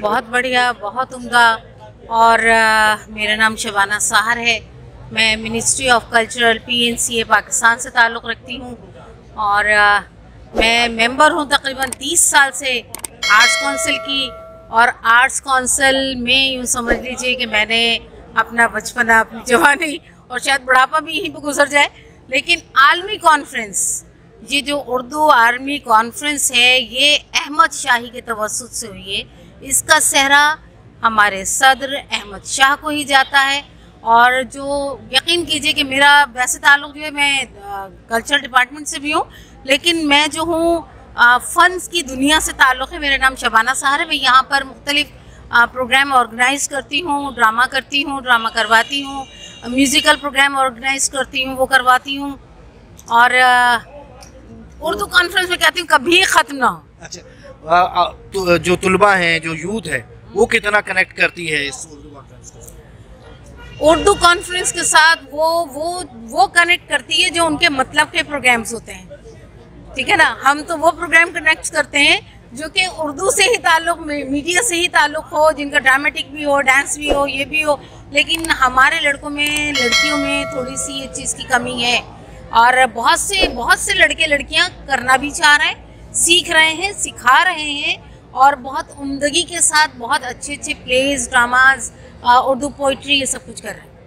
बहुत बढ़िया, बहुत उम्दा। और मेरा नाम शबाना साहर है। मैं ministry of cultural PNCA Pakistan से ताल्लुक़ रखती हूँ और मैं मेंबर हूँ तकरीबन 30 साल से आर्ट्स काउंसिल की। और आर्ट्स काउंसिल में यूँ समझ लीजिए कि मैंने अपना बचपना, अपनी जवानी और शायद बुढ़ापा भी यहीं पर गुजर जाए। लेकिन आलमी कॉन्फ्रेंस, ये जो उर्दू आर्मी कॉन्फ्रेंस है, ये अहमद शाही के तवस्सुत से हुई है। इसका सेहरा हमारे सदर अहमद शाह को ही जाता है। और जो यकीन कीजिए कि मेरा वैसे ताल्लुक़ जो है, मैं कल्चरल डिपार्टमेंट से भी हूँ, लेकिन मैं जो हूँ फ़न्स की दुनिया से ताल्लुक़ है। मेरा नाम शबाना साहर है। मैं यहाँ पर मुख्तलिफ़ प्रोग्राम ऑर्गेनाइज़ करती हूँ, ड्रामा करती हूँ, ड्रामा करवाती हूँ, म्यूज़िकल प्रोग्राम ऑर्गेनाइज़ करती हूँ, वो करवाती हूँ। और उर्दू कॉन्फ्रेंस में कहती हूँ कभी ख़त्म ना हो। अच्छा, तो जो तुलबा हैं, जो यूथ है, वो कितना कनेक्ट करती है इस उर्दू कॉन्फ्रेंस के साथ? उर्दू कॉन्फ्रेंस के साथ वो कनेक्ट करती है जो उनके मतलब के प्रोग्राम्स होते हैं, ठीक है ना। हम तो वो प्रोग्राम कनेक्ट करते हैं जो कि उर्दू से ही ताल्लुक़, मीडिया से ही ताल्लुक़ हो, जिनका ड्रामेटिक भी हो, डांस भी हो, ये भी हो। लेकिन हमारे लड़कों में, लड़कियों में थोड़ी सी ये चीज़ की कमी है। और बहुत से लड़के लड़कियां करना भी चाह रहे हैं, सीख रहे हैं, सिखा रहे हैं और बहुत उम्दगी के साथ बहुत अच्छे प्लेज, ड्रामाज, उर्दू पोइट्री, ये सब कुछ कर रहे हैं।